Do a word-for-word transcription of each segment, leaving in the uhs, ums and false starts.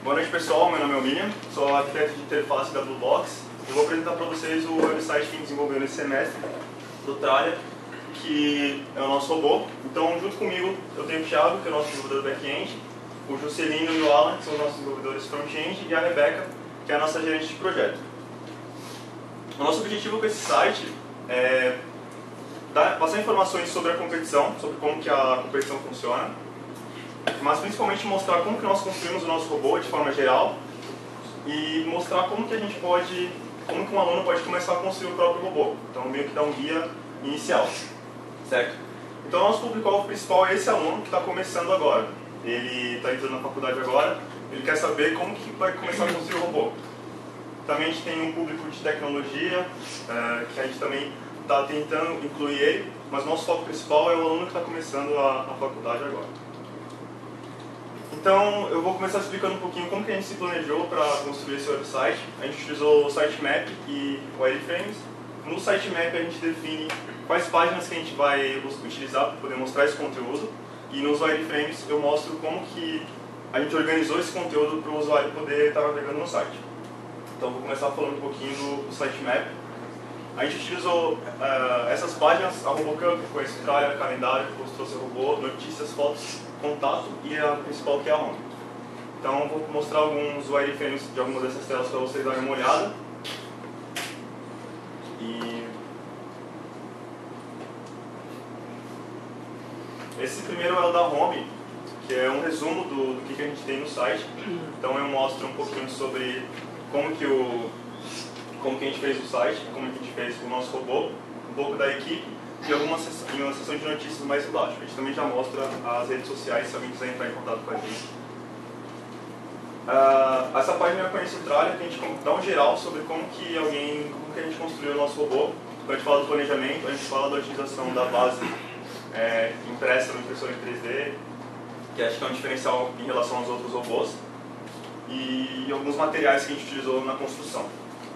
Boa noite, pessoal. Meu nome é William, sou arquiteto de interface da Bluebox. Eu vou apresentar para vocês o website que desenvolveu nesse semestre, do Tralha, que é o nosso robô. Então, junto comigo, eu tenho o Thiago, que é o nosso desenvolvedor back-end, o Juscelino e o Alan, que são os nossos desenvolvedores front-end, e a Rebeca, que é a nossa gerente de projeto. O nosso objetivo com esse site é dar, passar informações sobre a competição, sobre como que a competição funciona, mas principalmente mostrar como que nós construímos o nosso robô de forma geral e mostrar como que a gente pode, como que um aluno pode começar a construir o próprio robô. Então, meio que dar um guia inicial, certo? Então, o nosso público-alvo principal é esse aluno que está começando agora. Ele está entrando na faculdade agora, ele quer saber como que vai começar a construir o robô. Também a gente tem um público de tecnologia, é, que a gente também está tentando incluir ele, mas nosso foco principal é o aluno que está começando a, a faculdade agora. Então, eu vou começar explicando um pouquinho como que a gente se planejou para construir esse website. A gente utilizou o sitemap e o wireframes. No sitemap a gente define quais páginas que a gente vai utilizar para poder mostrar esse conteúdo. E nos wireframes eu mostro como que a gente organizou esse conteúdo para o usuário poder estar navegando no site. Então, vou começar falando um pouquinho do, do sitemap. A gente utilizou uh, essas páginas, a RoboCamp, conhece o Tralha, calendário, mostrou seu robô, notícias, fotos, contato e a principal que é a home. Então, vou mostrar alguns wireframes de algumas dessas telas para vocês darem uma olhada. E esse primeiro é o da home, que é um resumo do, do que, que a gente tem no site. Então, eu mostro um pouquinho sobre como que, o, como que a gente fez o site, como que a gente fez o nosso robô, um pouco da equipe e alguma sessão, em uma sessão de notícias mais embaixo. A gente também já mostra as redes sociais se alguém quiser entrar em contato com a gente. Uh, essa página eu conheço o Tralha, que a gente dá um geral sobre como que alguém, como que a gente construiu o nosso robô. Quando a gente fala do planejamento, a gente fala da utilização da base é, impressa no impressora em três D, que acho que é um diferencial em relação aos outros robôs, e alguns materiais que a gente utilizou na construção.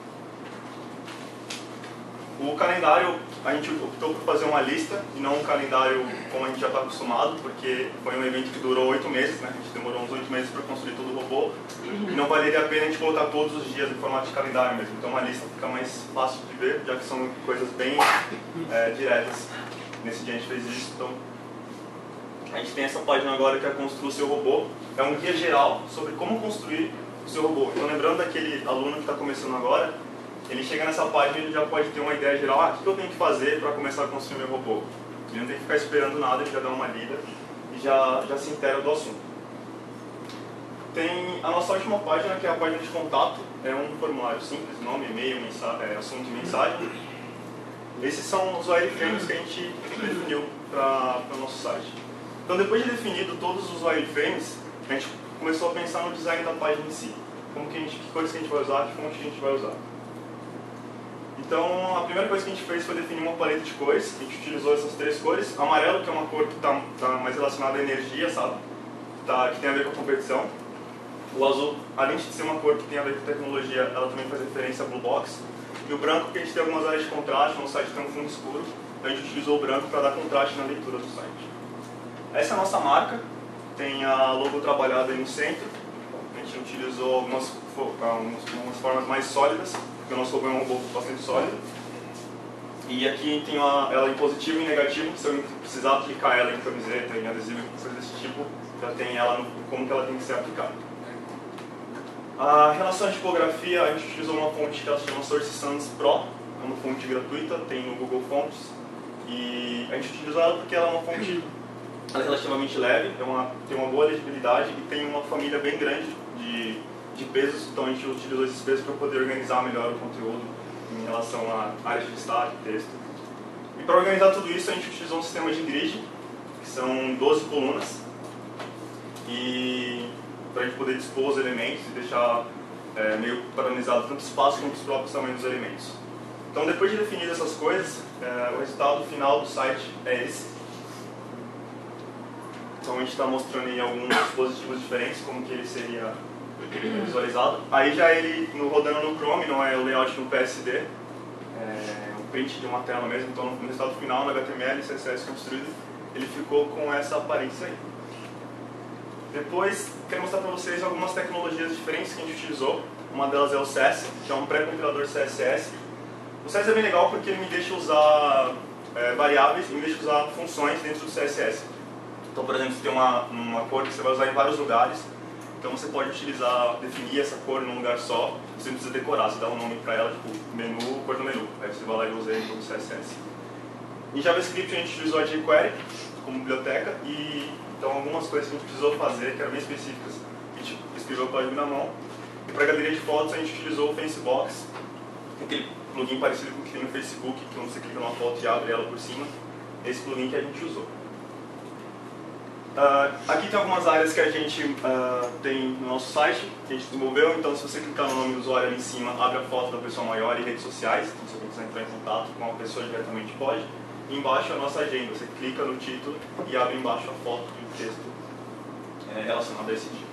O calendário, a gente optou por fazer uma lista e não um calendário como a gente já está acostumado, porque foi um evento que durou oito meses, né? A gente demorou uns oito meses para construir todo o robô, e não valeria a pena a gente colocar todos os dias em formato de calendário mesmo. Então uma lista fica mais fácil de ver, já que são coisas bem é, diretas. Nesse dia a gente fez isso, então a gente tem essa página agora que é Construa o Seu Robô. É um guia geral sobre como construir o seu robô. Então, lembrando daquele aluno que está começando agora, ele chega nessa página e ele já pode ter uma ideia geral, ah, o que eu tenho que fazer para começar a construir meu robô? Ele não tem que ficar esperando nada, ele já dá uma lida e já, já se inteira do assunto. Tem a nossa última página, que é a página de contato. É um formulário simples, nome, e-mail, é, assunto e mensagem. Esses são os wireframes que a gente definiu para o nosso site. Então, depois de definido todos os wireframes, a gente começou a pensar no design da página em si. Como que, a gente, que cores que a gente vai usar, que fonte a gente vai usar. Então, a primeira coisa que a gente fez foi definir uma paleta de cores. A gente utilizou essas três cores. Amarelo, que é uma cor que está tá mais relacionada à energia, sabe? Tá, que tem a ver com a competição. O azul, além de ser uma cor que tem a ver com tecnologia, ela também faz referência à Bluebox. E o branco, que a gente tem algumas áreas de contraste, no site tem um fundo escuro. Então, a gente utilizou o branco para dar contraste na leitura do site. Essa é a nossa marca. Tem a logo trabalhada aí no centro. A gente utilizou algumas, algumas formas mais sólidas, porque o nosso robô é um robô bastante sólido. E aqui tem uma, ela em positivo e em negativo, se eu precisar aplicar ela em camiseta, em adesivo, coisa desse tipo, já tem ela no, como que ela tem que ser aplicada. A relação à tipografia, a gente utilizou uma fonte que ela se chama Source Sans Pro, é uma fonte gratuita, tem no Google Fonts. E a gente utilizou ela porque ela é uma fonte ela é relativamente leve, é uma, tem uma boa legibilidade e tem uma família bem grande de, de pesos, então a gente utilizou esses pesos para poder organizar melhor o conteúdo em relação a áreas de destaque, texto. E para organizar tudo isso a gente utilizou um sistema de grid, que são doze colunas, e para a gente poder dispor os elementos e deixar é, meio padronizado tanto o espaço quanto os próprios tamanhos dos elementos. Então, depois de definir essas coisas, é, o resultado final do site é esse. Então a gente está mostrando aí alguns dispositivos diferentes, como que ele seria visualizado. Aí já ele no, rodando no Chrome, não é o layout no P S D, é um print de uma tela mesmo. Então no resultado final, no H T M L e C S S construído, ele ficou com essa aparência aí. Depois, quero mostrar para vocês algumas tecnologias diferentes que a gente utilizou. Uma delas é o C S, que é um pré-compilador C S S. O C S é bem legal porque ele me deixa usar é, variáveis e me deixa usar funções dentro do C S S. Então, por exemplo, você tem uma, uma cor que você vai usar em vários lugares. Então você pode utilizar, definir essa cor num lugar só. Você não precisa decorar, você dá um nome para ela, tipo menu, cor do menu. Aí você vai lá e usa ele no C S S. Em JavaScript a gente utilizou a jQuery como biblioteca. E então algumas coisas que a gente precisou fazer, que eram bem específicas, a gente escreveu o código na mão. E para a galeria de fotos a gente utilizou o Fancebox, aquele plugin parecido com o que tem no Facebook, que quando você clica numa foto e abre ela por cima. Esse plugin que a gente usou. Uh, aqui tem algumas áreas que a gente uh, tem no nosso site, que a gente desenvolveu. Então, se você clicar no nome do usuário ali em cima, abre a foto da pessoa maior e redes sociais. Então, se alguém quiser entrar em contato com uma pessoa diretamente, pode. E embaixo é a nossa agenda. Você clica no título e abre embaixo a foto e o texto é, relacionado a esse dia.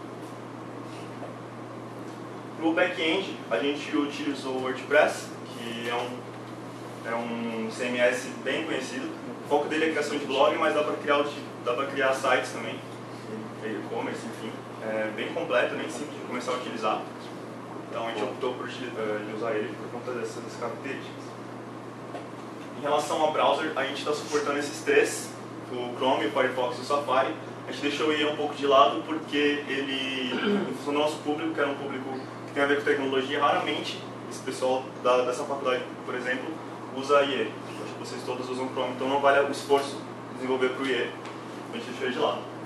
Para o back-end, a gente utilizou o WordPress, que é um, é um C M S bem conhecido. O foco dele é a criação de blog, mas dá para criar, dá para criar sites também, e-commerce, enfim. É bem completo, bem simples de começar a utilizar. Então a gente optou por usar ele por conta dessas características. Em relação ao browser, a gente está suportando esses três, o Chrome, o Firefox e o Safari. A gente deixou ele um pouco de lado porque ele, em função do nosso público, que era um público que tem a ver com tecnologia, raramente esse pessoal da, dessa faculdade, por exemplo, usa I E. Acho que vocês todos usam Chrome, então não vale o esforço de desenvolver para o I E. A gente deixou ele de lado.